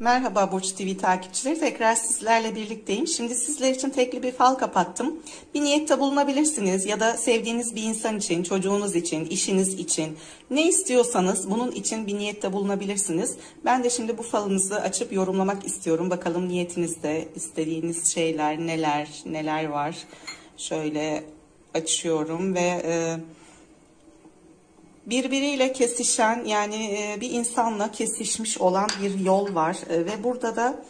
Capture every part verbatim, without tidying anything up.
Merhaba Burç T V takipçileri, tekrar sizlerle birlikteyim. Şimdi sizler için tekli bir fal kapattım. Bir niyette bulunabilirsiniz ya da sevdiğiniz bir insan için, çocuğunuz için, işiniz için ne istiyorsanız bunun için bir niyette bulunabilirsiniz. Ben de şimdi bu falınızı açıp yorumlamak istiyorum. Bakalım niyetinizde istediğiniz şeyler neler, neler var. Şöyle açıyorum ve e, birbiriyle kesişen, yani bir insanla kesişmiş olan bir yol var ve burada da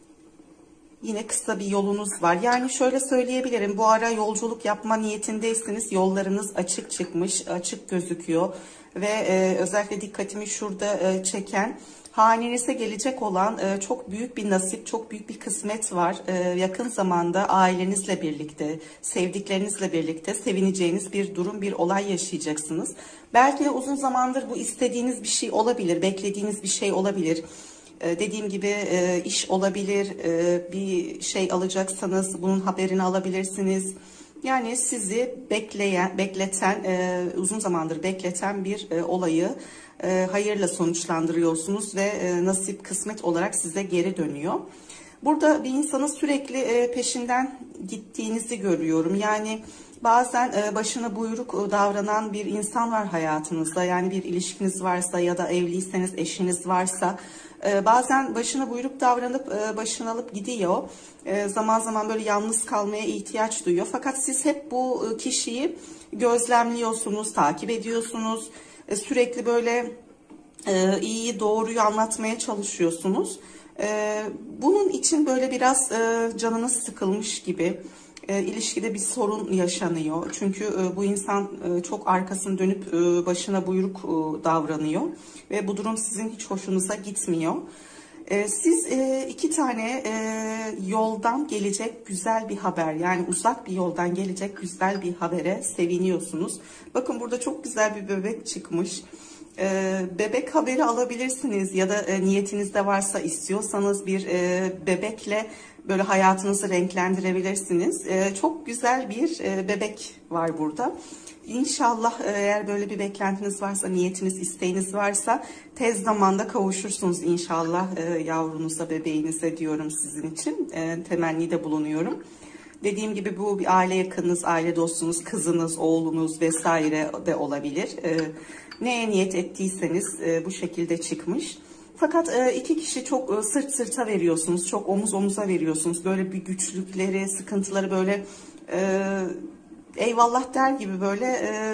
yine kısa bir yolunuz var. Yani şöyle söyleyebilirim, bu ara yolculuk yapma niyetindeysiniz, yollarınız açık çıkmış, açık gözüküyor ve özellikle dikkatimi şurada çeken, hanenize gelecek olan çok büyük bir nasip, çok büyük bir kısmet var. Yakın zamanda ailenizle birlikte, sevdiklerinizle birlikte sevineceğiniz bir durum, bir olay yaşayacaksınız. Belki de uzun zamandır bu istediğiniz bir şey olabilir, beklediğiniz bir şey olabilir. Dediğim gibi iş olabilir, bir şey alacaksanız bunun haberini alabilirsiniz. Yani sizi bekleyen, bekleten, uzun zamandır bekleten bir olayı hayırla sonuçlandırıyorsunuz ve nasip, kısmet olarak size geri dönüyor. Burada bir insanın sürekli peşinden gittiğinizi görüyorum. Yani bazen başına buyruk davranan bir insan var hayatınızda. Yani bir ilişkiniz varsa ya da evliyseniz, eşiniz varsa bazen başına buyruk davranıp başını alıp gidiyor. Zaman zaman böyle yalnız kalmaya ihtiyaç duyuyor. Fakat siz hep bu kişiyi gözlemliyorsunuz, takip ediyorsunuz. Sürekli böyle iyiyi, doğruyu anlatmaya çalışıyorsunuz. Bunun için böyle biraz canınız sıkılmış gibi, ilişkide bir sorun yaşanıyor. Çünkü bu insan çok arkasını dönüp başına buyruk davranıyor ve bu durum sizin hiç hoşunuza gitmiyor. Siz iki tane yoldan gelecek güzel bir haber, yani uzak bir yoldan gelecek güzel bir habere seviniyorsunuz. Bakın burada çok güzel bir bebek çıkmış. Bebek haberi alabilirsiniz ya da niyetinizde varsa, istiyorsanız bir bebekle böyle hayatınızı renklendirebilirsiniz. Çok güzel bir bebek var burada. İnşallah eğer böyle bir beklentiniz varsa, niyetiniz, isteğiniz varsa tez zamanda kavuşursunuz inşallah yavrunuza, bebeğinize diyorum sizin için. Temennide bulunuyorum. Dediğim gibi bu bir aile yakınınız, aile dostunuz, kızınız, oğlunuz vesaire de olabilir. Neye niyet ettiyseniz bu şekilde çıkmış. Fakat iki kişi çok sırt sırta veriyorsunuz, çok omuz omuza veriyorsunuz. Böyle bir güçlükleri, sıkıntıları böyle e, eyvallah der gibi böyle e,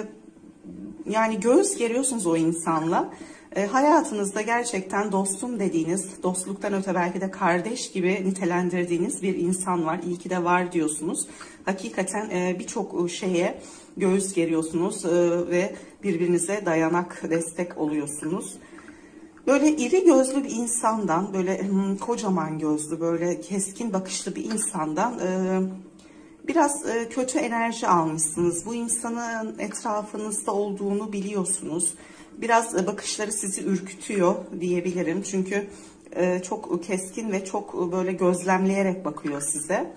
yani göğüs geriyorsunuz o insanla. E, hayatınızda gerçekten dostum dediğiniz, dostluktan öte belki de kardeş gibi nitelendirdiğiniz bir insan var. İyi ki de var diyorsunuz. Hakikaten e, birçok şeye göğüs geriyorsunuz e, ve birbirinize dayanak, destek oluyorsunuz. Böyle iri gözlü bir insandan, böyle hmm, kocaman gözlü, böyle keskin bakışlı bir insandan e, biraz e, kötü enerji almışsınız. Bu insanın etrafınızda olduğunu biliyorsunuz. Biraz e, bakışları sizi ürkütüyor diyebilirim. Çünkü e, çok keskin ve çok böyle gözlemleyerek bakıyor size.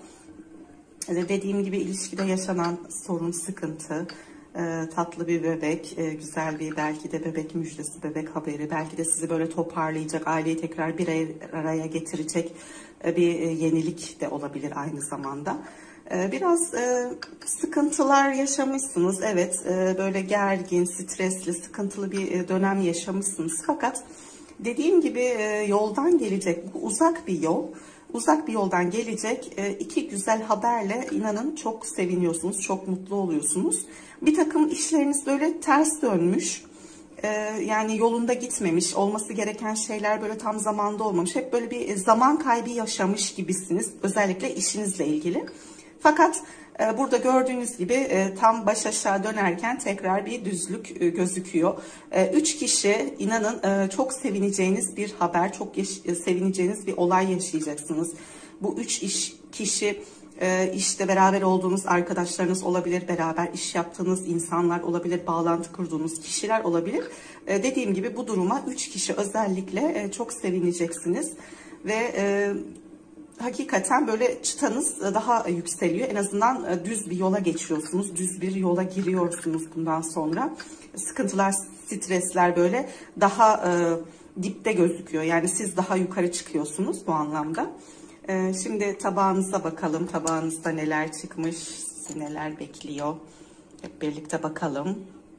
E, dediğim gibi ilişkide yaşanan sorun, sıkıntı, e, tatlı bir bebek, e, güzel bir belki de bebek müjdesi, bebek haberi, belki de sizi böyle toparlayacak, aileyi tekrar bir araya getirecek e, bir e, yenilik de olabilir aynı zamanda. Biraz e, sıkıntılar yaşamışsınız. Evet, e, böyle gergin, stresli, sıkıntılı bir dönem yaşamışsınız. Fakat dediğim gibi e, yoldan gelecek, bu uzak bir yol. Uzak bir yoldan gelecek e, iki güzel haberle inanın çok seviniyorsunuz, çok mutlu oluyorsunuz. Bir takım işleriniz böyle ters dönmüş. E, yani yolunda gitmemiş, olması gereken şeyler böyle tam zamanda olmamış. Hep böyle bir zaman kaybı yaşamış gibisiniz, özellikle işinizle ilgili. Fakat e, burada gördüğünüz gibi e, tam baş aşağı dönerken tekrar bir düzlük e, gözüküyor. E, üç kişi, inanın e, çok sevineceğiniz bir haber, çok e, sevineceğiniz bir olay yaşayacaksınız. Bu üç iş, kişi e, işte beraber olduğunuz arkadaşlarınız olabilir, beraber iş yaptığınız insanlar olabilir, bağlantı kurduğunuz kişiler olabilir. E, dediğim gibi bu duruma üç kişi özellikle e, çok sevineceksiniz ve E, hakikaten böyle çıtanız daha yükseliyor. En azından düz bir yola geçiyorsunuz. Düz bir yola giriyorsunuz bundan sonra. Sıkıntılar, stresler böyle daha e, dipte gözüküyor. Yani siz daha yukarı çıkıyorsunuz bu anlamda. E, şimdi tabağınıza bakalım. Tabağınızda neler çıkmış, sizi neler bekliyor. Hep birlikte bakalım.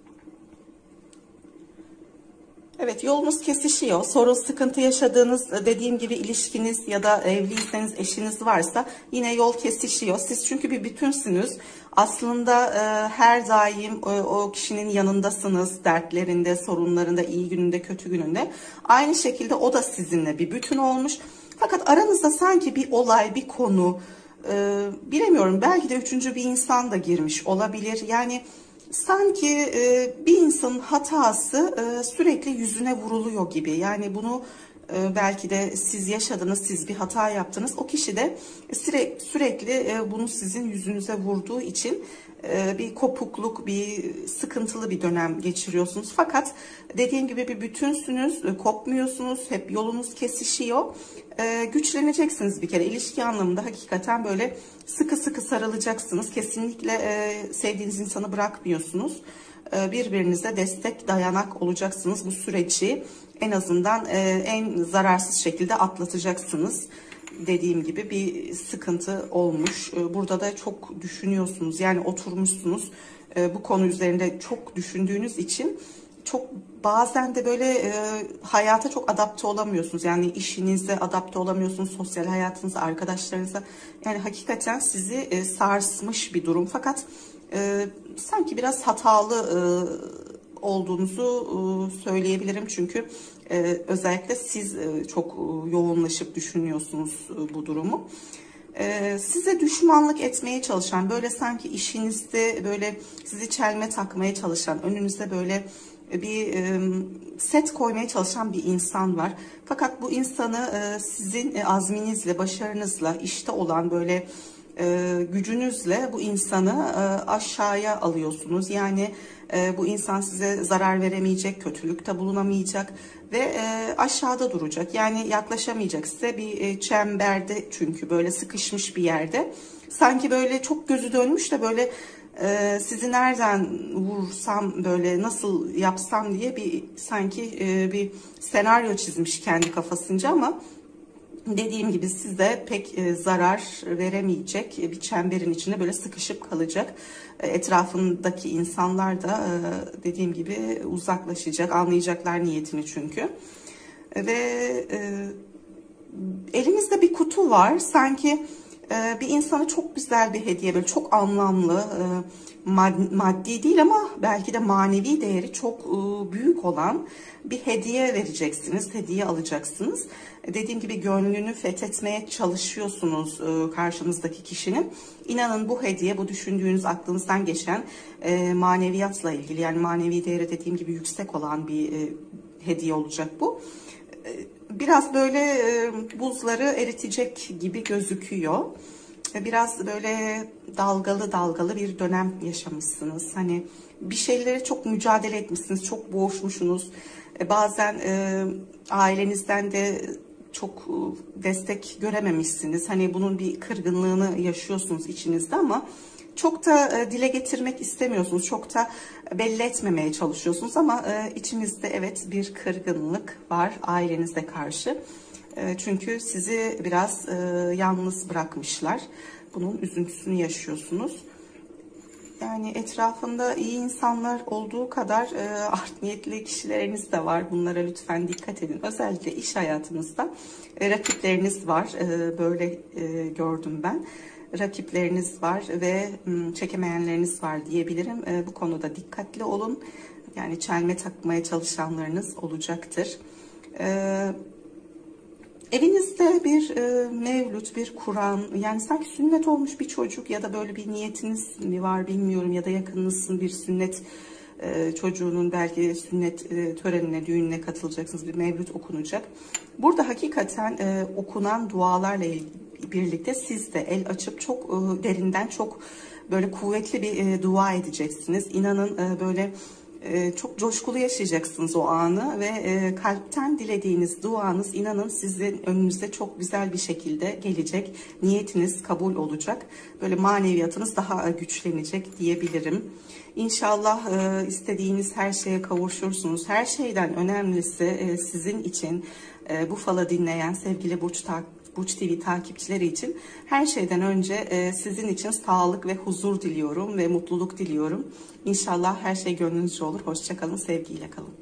Evet, yolunuz kesişiyor. Sorun, sıkıntı yaşadığınız, dediğim gibi ilişkiniz ya da evliyseniz eşiniz varsa yine yol kesişiyor. Siz çünkü bir bütünsünüz. Aslında e, her daim e, o kişinin yanındasınız. Dertlerinde, sorunlarında, iyi gününde, kötü gününde. Aynı şekilde o da sizinle bir bütün olmuş. Fakat aranızda sanki bir olay, bir konu, e, bilemiyorum, belki de üçüncü bir insan da girmiş olabilir. Yani sanki e, bir insanın hatası e, sürekli yüzüne vuruluyor gibi. Yani bunu e, belki de siz yaşadınız, siz bir hata yaptınız. O kişi de sürekli, sürekli e, bunu sizin yüzünüze vurduğu için e, bir kopukluk, bir sıkıntılı bir dönem geçiriyorsunuz. Fakat dediğim gibi bir bütünsünüz, e, kopmuyorsunuz, hep yolunuz kesişiyor. E, güçleneceksiniz bir kere. İlişki anlamında hakikaten böyle sıkı sıkı sarılacaksınız. Kesinlikle e, sevdiğiniz insanı bırakmıyorsunuz. E, birbirinize destek, dayanak olacaksınız. Bu süreci en azından e, en zararsız şekilde atlatacaksınız. Dediğim gibi bir sıkıntı olmuş. E, burada da çok düşünüyorsunuz. Yani oturmuşsunuz. E, bu konu üzerinde çok düşündüğünüz için çok bazen de böyle e, hayata çok adapte olamıyorsunuz. Yani işinize adapte olamıyorsunuz, sosyal hayatınıza, arkadaşlarınıza. Yani hakikaten sizi e, sarsmış bir durum. Fakat e, sanki biraz hatalı e, olduğunuzu e, söyleyebilirim. Çünkü e, özellikle siz e, çok e, yoğunlaşıp düşünüyorsunuz e, bu durumu. Ee, size düşmanlık etmeye çalışan, böyle sanki işinizde böyle sizi çelme takmaya çalışan, önünüze böyle bir e, set koymaya çalışan bir insan var. Fakat bu insanı e, sizin e, azminizle, başarınızla, işte olan böyle e, gücünüzle bu insanı e, aşağıya alıyorsunuz. Yani e, bu insan size zarar veremeyecek, kötülükte bulunamayacak ve e, aşağıda duracak. Yani yaklaşamayacak size, bir e, çemberde, çünkü böyle sıkışmış bir yerde. Sanki böyle çok gözü dönmüş de böyle e, sizi nereden vursam, böyle nasıl yapsam diye bir sanki e, bir senaryo çizmiş kendi kafasınca, ama dediğim gibi size pek e, zarar veremeyecek, bir çemberin içinde böyle sıkışıp kalacak. E, etrafındaki insanlar da e, dediğim gibi uzaklaşacak, anlayacaklar niyetini çünkü. E, ve e, elimizde bir kutu var. Sanki e, bir insana çok güzel bir hediye, böyle çok anlamlı, e, maddi değil ama belki de manevi değeri çok e, büyük olan bir hediye vereceksiniz, hediye alacaksınız. Dediğim gibi gönlünü fethetmeye çalışıyorsunuz e, karşınızdaki kişinin. İnanın bu hediye, bu düşündüğünüz, aklınızdan geçen e, maneviyatla ilgili, yani manevi değeri dediğim gibi yüksek olan bir e, hediye olacak bu. E, biraz böyle e, buzları eritecek gibi gözüküyor. E, biraz böyle dalgalı dalgalı bir dönem yaşamışsınız. Hani bir şeylere çok mücadele etmişsiniz, çok boğuşmuşsunuz. E, bazen e, ailenizden de çok destek görememişsiniz. Hani bunun bir kırgınlığını yaşıyorsunuz içinizde, ama çok da dile getirmek istemiyorsunuz. Çok da belli etmemeye çalışıyorsunuz, ama içinizde evet bir kırgınlık var ailenize karşı. Çünkü sizi biraz yalnız bırakmışlar. Bunun üzüntüsünü yaşıyorsunuz. Yani etrafında iyi insanlar olduğu kadar e, art niyetli kişileriniz de var. Bunlara lütfen dikkat edin. Özellikle iş hayatınızda e, rakipleriniz var. E, böyle e, gördüm ben. Rakipleriniz var ve m, çekemeyenleriniz var diyebilirim. E, bu konuda dikkatli olun. Yani çelme takmaya çalışanlarınız olacaktır. E, Evinizde bir e, mevlüt, bir Kur'an, yani sanki sünnet olmuş bir çocuk ya da böyle bir niyetiniz mi var bilmiyorum, ya da yakınınızın bir sünnet e, çocuğunun belki sünnet e, törenine, düğününe katılacaksınız, bir mevlüt okunacak. Burada hakikaten e, okunan dualarla birlikte siz de el açıp çok e, derinden, çok böyle kuvvetli bir e, dua edeceksiniz. İnanın e, böyle Ee, çok coşkulu yaşayacaksınız o anı ve e, kalpten dilediğiniz duanız, inanın sizin önünüze çok güzel bir şekilde gelecek. Niyetiniz kabul olacak. Böyle maneviyatınız daha güçlenecek diyebilirim. İnşallah e, istediğiniz her şeye kavuşursunuz. Her şeyden önemlisi e, sizin için e, bu falı dinleyen sevgili Burç takipçileri, Burç T V takipçileri için her şeyden önce e, sizin için sağlık ve huzur diliyorum ve mutluluk diliyorum. İnşallah her şey gönlünüzce olur. Hoşça kalın, sevgiyle kalın.